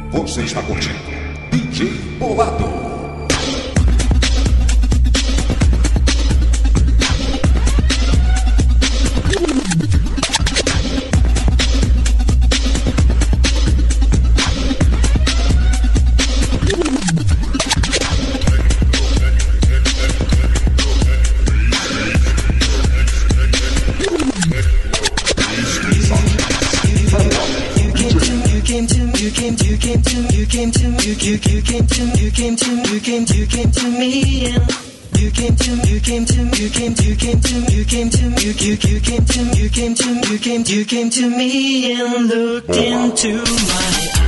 Você está curtindo DJ Bolado. You came to me and looked into my eyes.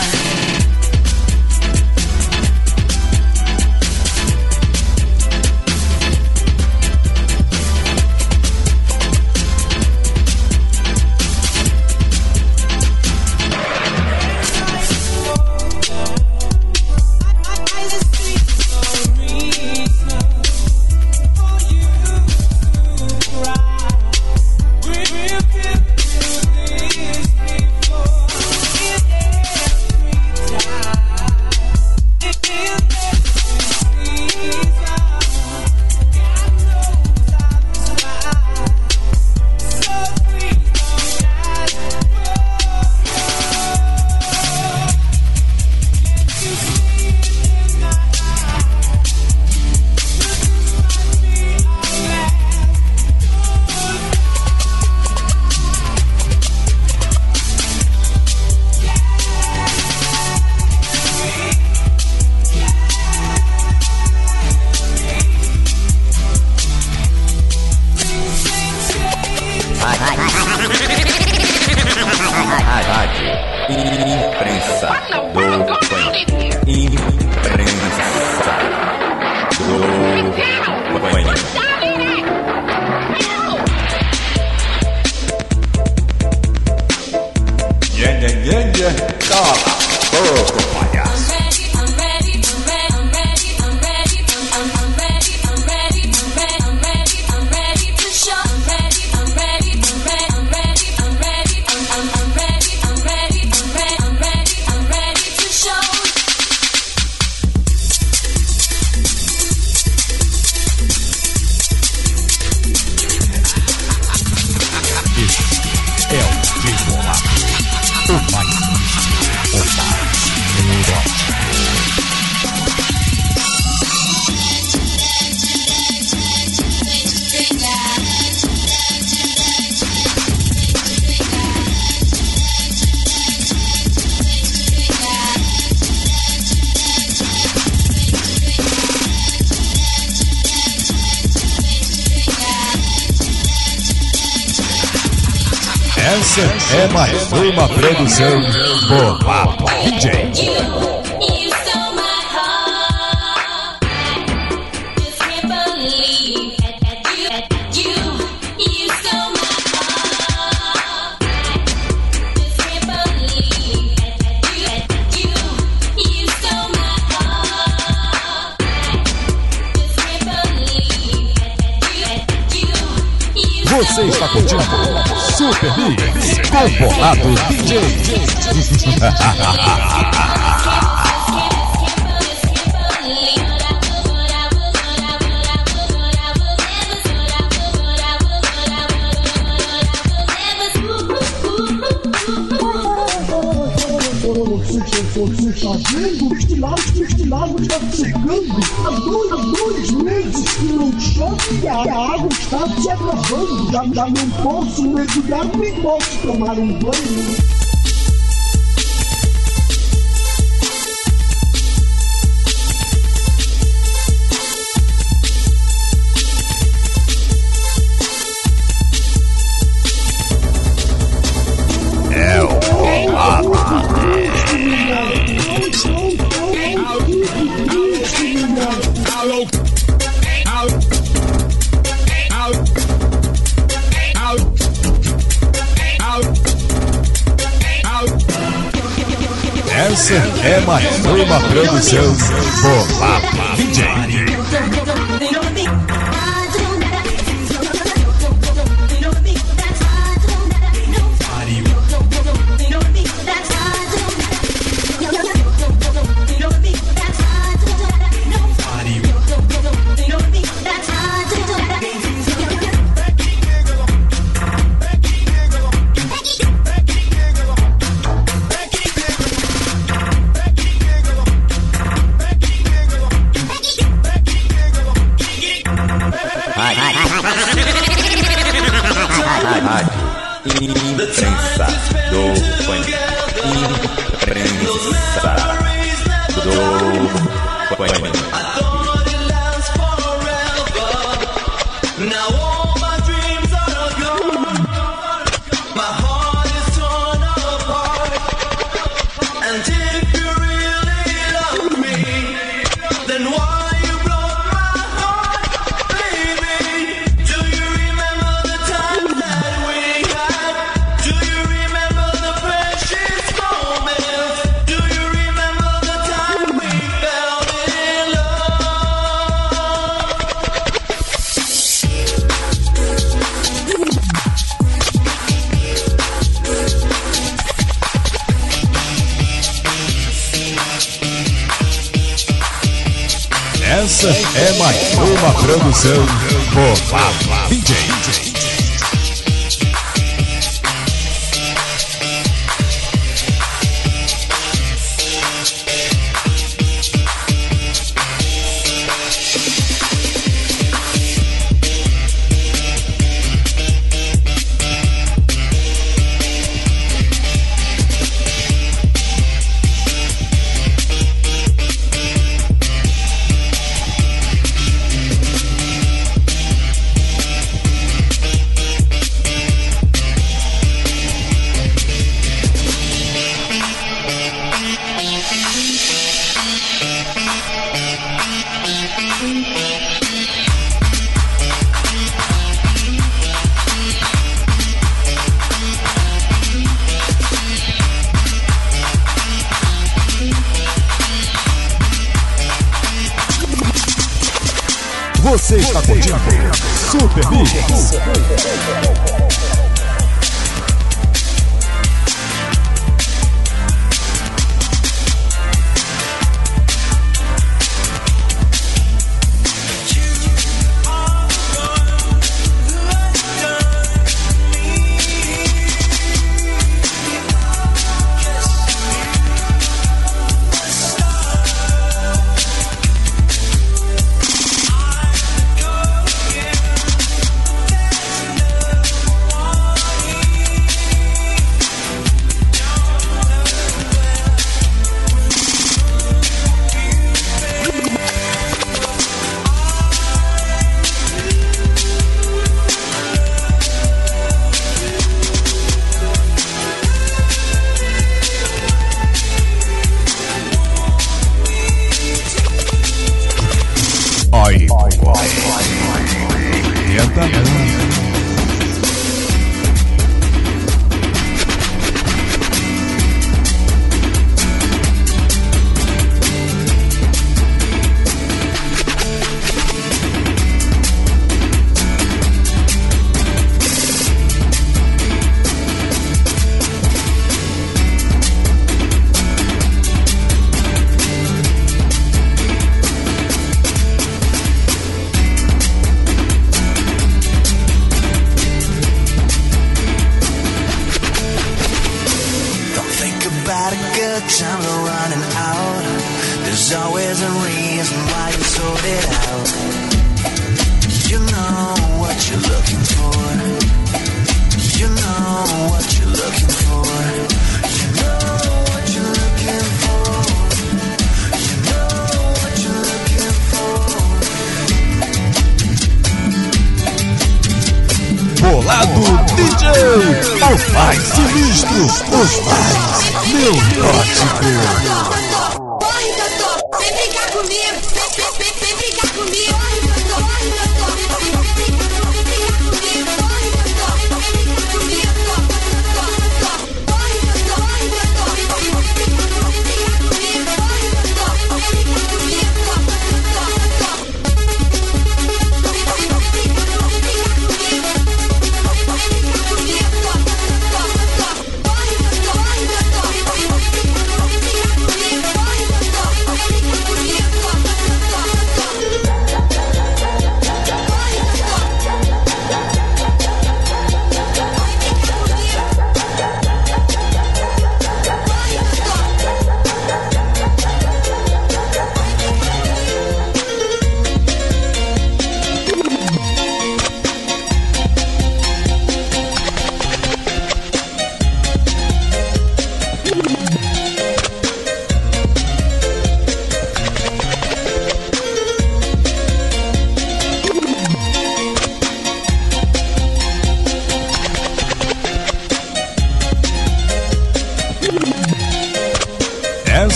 Essa é mais uma produção Bolado DJ. Você está curtindo Super Mix com Bolado DJ. Você está vendo? Estilado está chegando. Há 2 meses que não chove e a água está se agravando. Já não posso mergulhar nem posso tomar um banho. Essa é mais uma produção Bolado DJ. Imprensa do Funk. Imprensa do Funk. Essa é mais uma produção Bolado DJ. Você está curtindo Super Mix. Times are running out. There's always a reason why you sort it out. You know what you're looking for. You know what you're looking for. You know what you're looking for. You know what you're looking for. Bolado DJ, o mais sinistro, os mais neuróticos. Corre, doutor, vem brincar comigo, vem brincar comigo. Corre, doutor, vem brincar comigo. Corre, doutor, vem brincar comigo. Corre, doutor, vem brincar comigo.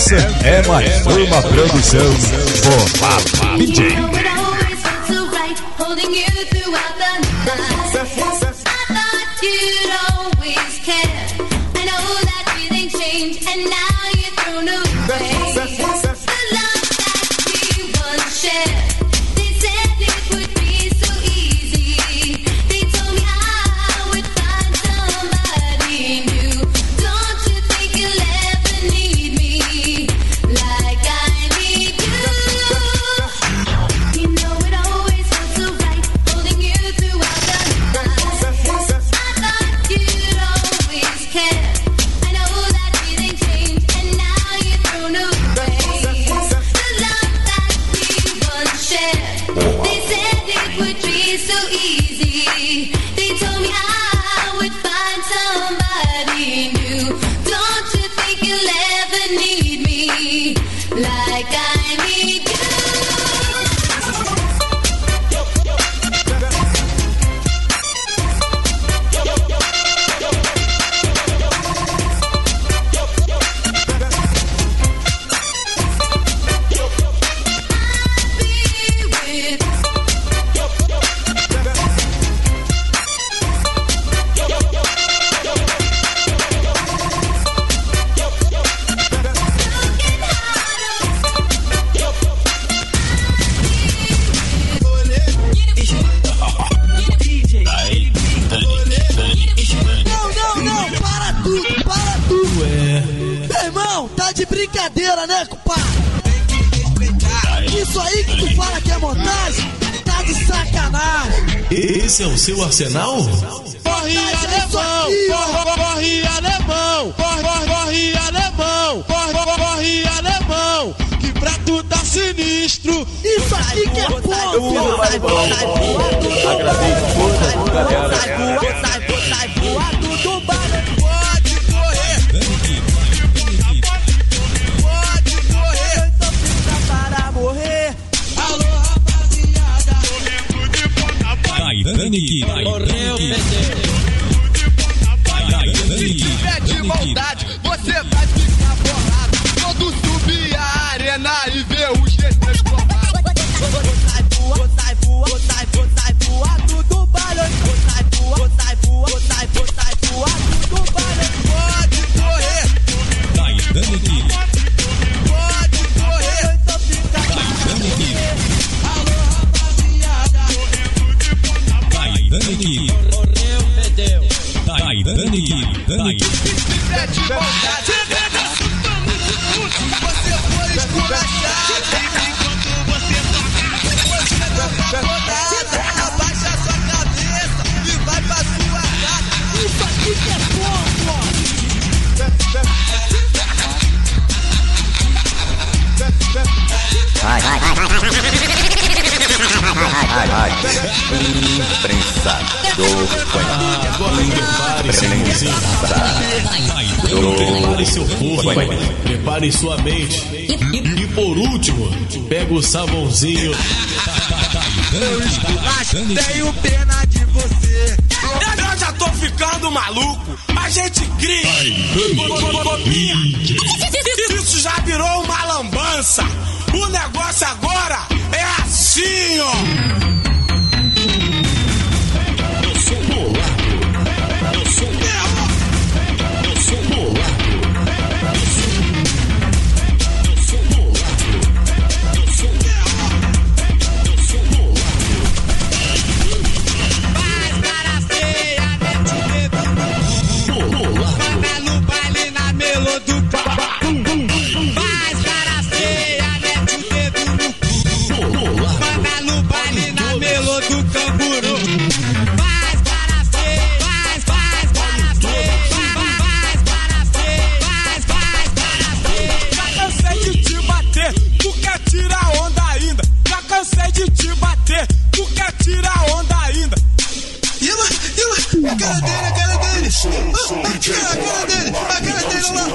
Essa é mais uma produção Bolado DJ. Brincadeira, né, compadre? Isso aí que tu fala que é montagem, tá de sacanagem. Esse é o seu arsenal? Corre alemão, corre alemão, corre alemão, corre alemão, que pra tu tá sinistro. Isso aqui que é ponto. Agradeço toda a galera. Sai voado do barulho. Pode correr. Para morrer. Alô, rapaziada. Se tiver de maldade, você vai ficar bolado. Quando subir a arena e ver os GTs formados. Sai voado do barulho. Sai voado do barulho. Pode correr. Pode correr. Então fica Alô, rapaziada. Correu, perdeu. Se tiver de maldade, você foi esculachado. Enquanto você toca rodada, abaixa sua cabeça e vai pra sua casa. Isso aqui que é ponto. Imprensa do Prepare seu corpo, prepare sua mente. E por último, pega o sabãozinho. Tenho pena de você. Eu já tô ficando maluco. A gente cria. Isso já virou uma lambança. O negócio agora é assim, ó. Eu sou bolado. Eu sou bolado. Eu sou bolado. Eu sou bolado. Eu sou bolado. Faz cara feia, mete o dedo no Bolado. Manda no baile na meloduca. Faz cara feia, mete o dedo no Bolado. Manda no baile na melo do canguru. Faz cara feia, faz cara feia, faz cara feia. Já cansei de te bater, tu quer tirar onda ainda. Já cansei de te bater, tu quer tirar onda ainda. A cara dele, a cara dele. A cara dele lá.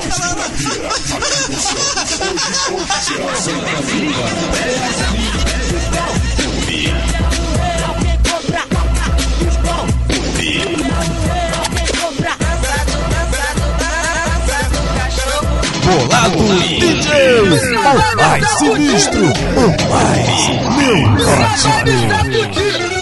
Bolado DJ, o mais sinistro, o mais neurótico.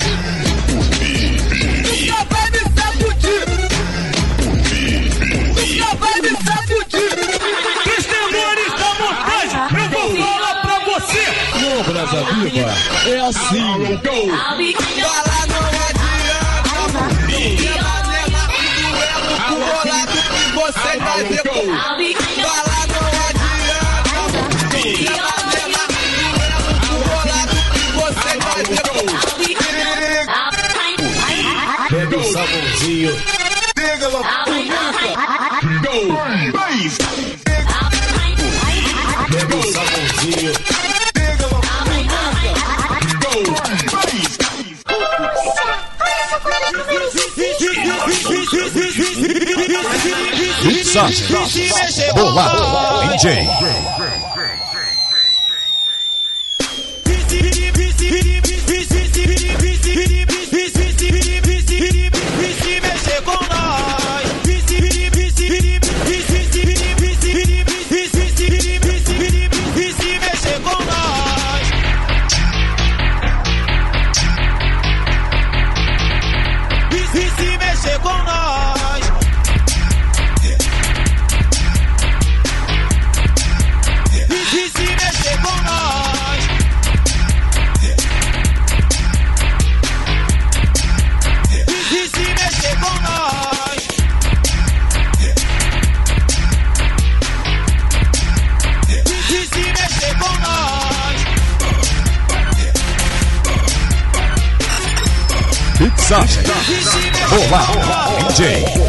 Brasa Viva é assim. Bala não adianta, o bolado que você vai ver com. Bala não adianta, o bolado que você vai ver com. Pega o sabãozinho. Pega logo. Pega o sabãozinho. Mixagem Bolado DJ. Mixagem Bolado DJ.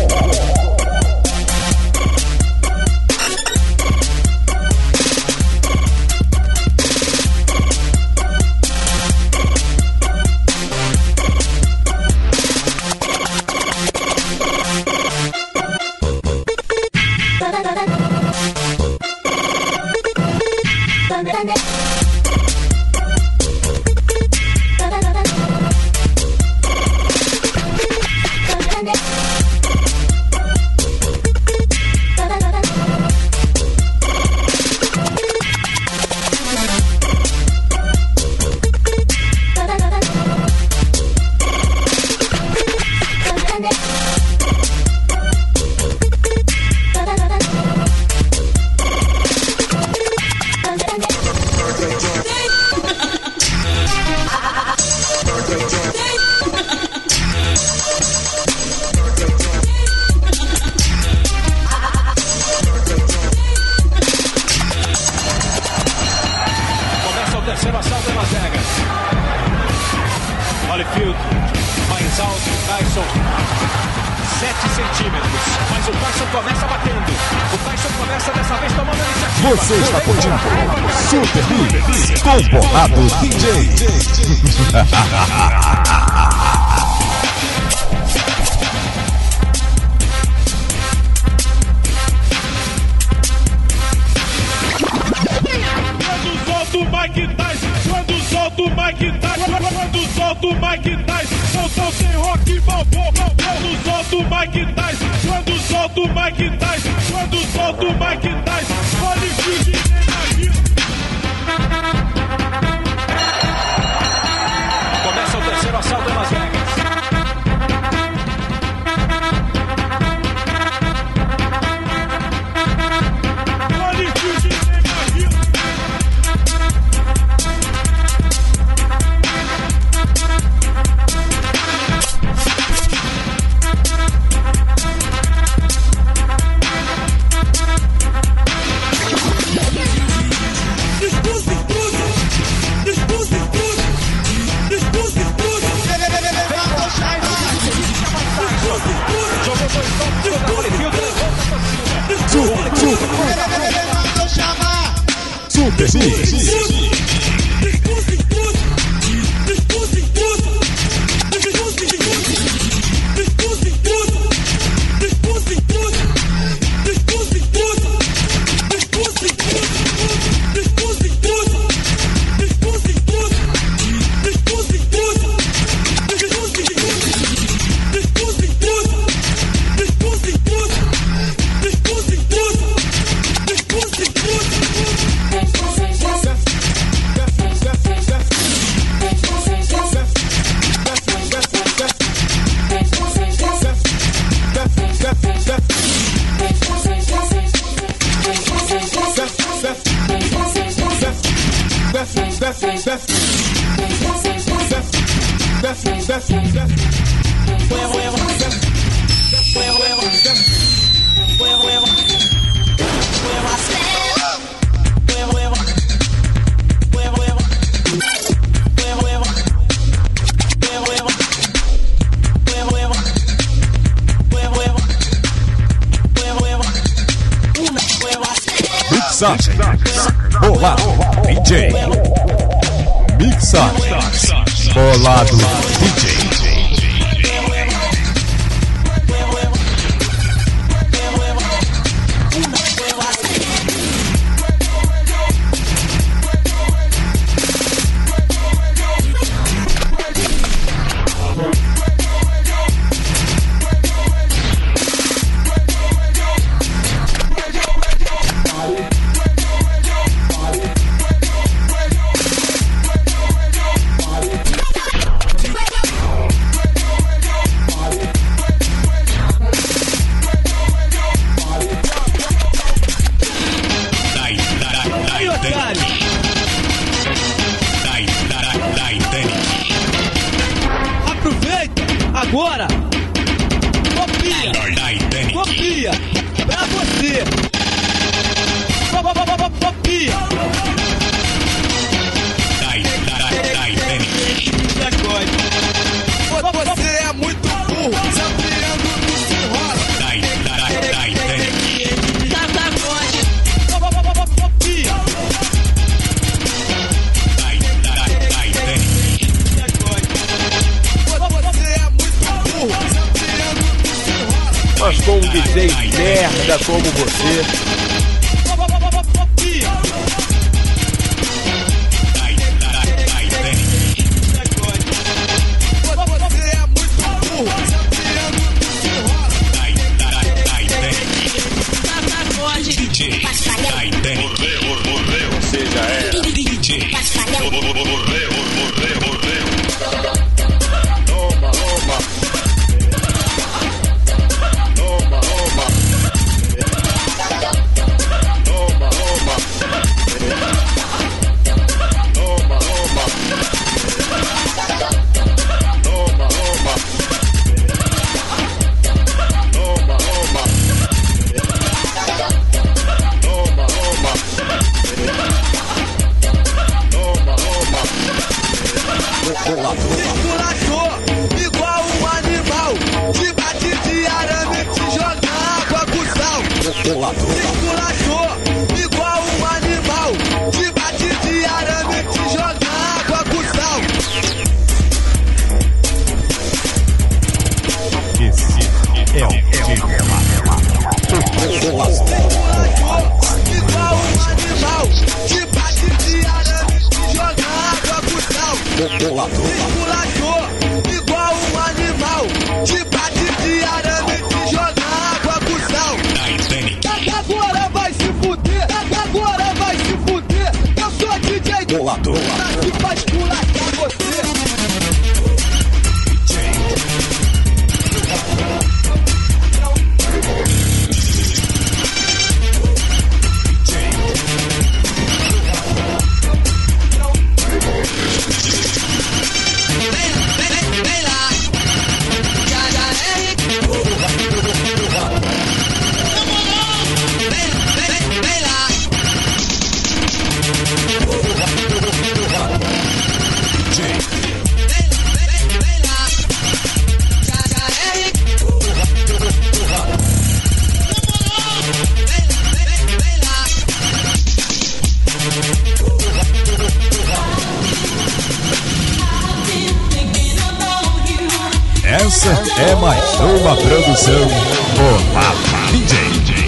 Terceiro assalto em Las Vegas. Holyfield, mais alto, Tyson, 7 centímetros. Mas o Tyson começa batendo. O Tyson começa dessa vez tomando iniciativa. Você está curtindo Super Mix com Bolado DJ. Quando solta o Mike Tyson, quando solta o Mike Tyson, não tem rock balboa. Quando solta o Mike Tyson, quando solta o Mike Tyson, quando solta o Mike Tyson, Holyfield nem começa o terceiro assalto em Las Vegas. Super Mix. Mixagem, bolado, DJ. Mixagem, bolado, DJ. Agora, copia, pra você, copia. Você é muito burro, sabiando que se enrola. Copia. Mas com um DJ merda como você. Você já é DJ. Circulador, igual um animal, te bate de arame, te joga água com sal. Circulador, igual um animal, te bate de arame, te joga água com sal. Esse é o DJ Circulador, igual um animal, te bate de arame, te joga água com sal. Circulador, igual um animal, te bate de arame, te joga água com sal. Agora vai se fuder, agora vai se fuder. Eu sou DJ Bolador, que faz pular com você. Essa é mais uma produção Bolado DJ.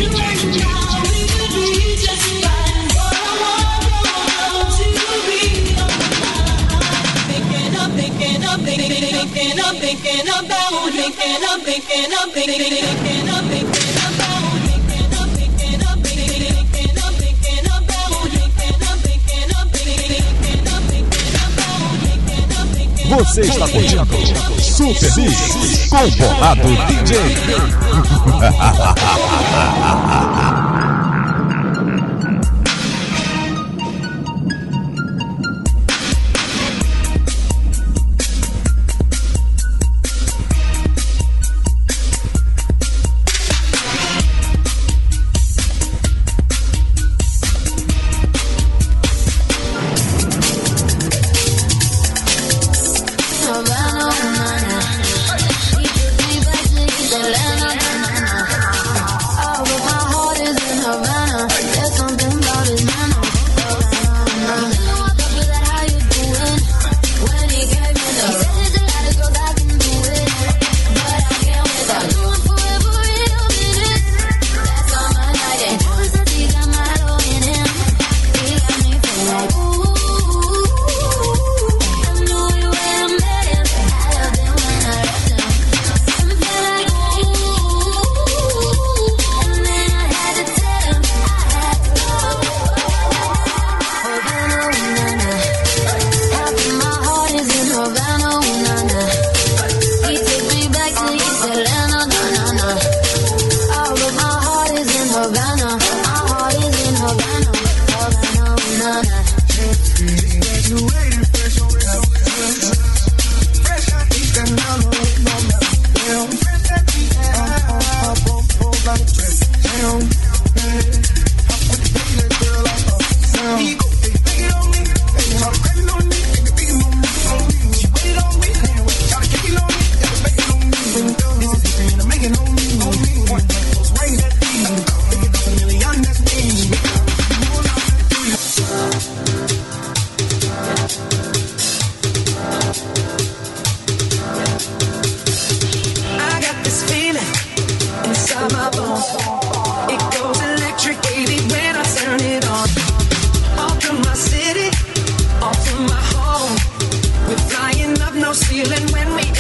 Você está curtindo Super Mix com Bolado DJ.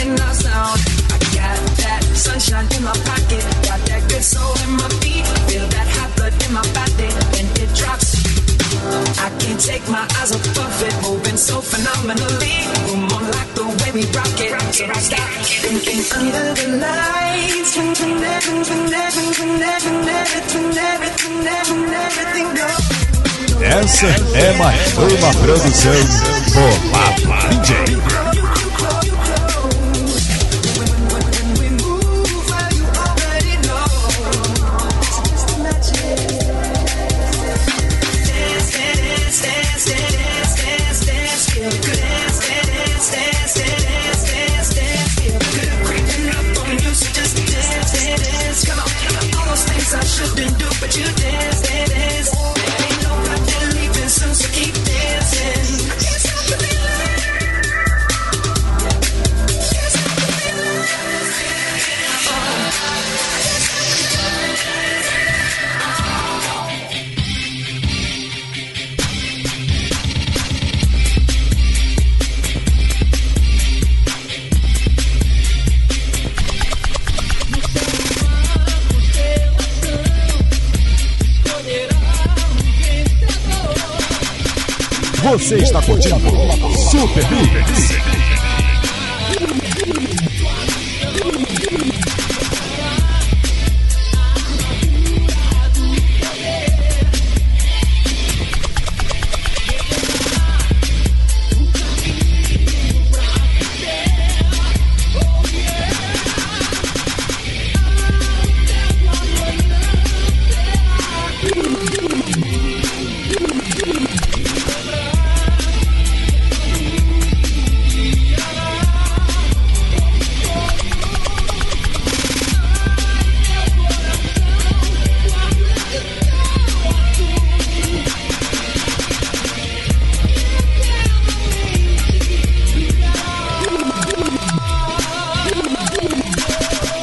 when I sound. I got that sunshine in my pocket, got that good soul in my feet. Feel that hot blood in my body when it drops. I can't take my eyes off it, moving so phenomenally. Boom, on like the way we rock it. So I stop thinking under the lights when everything goes. Essa é mais uma produção Bolado DJ. I shouldn't do, but you dance, dance. Ain't nobody leaving soon, so keep dancing. I can't stop the feeling. Can't stop the feeling. Você está curtindo Super Mix.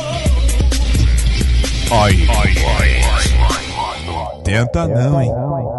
Ai, tenta não, hein?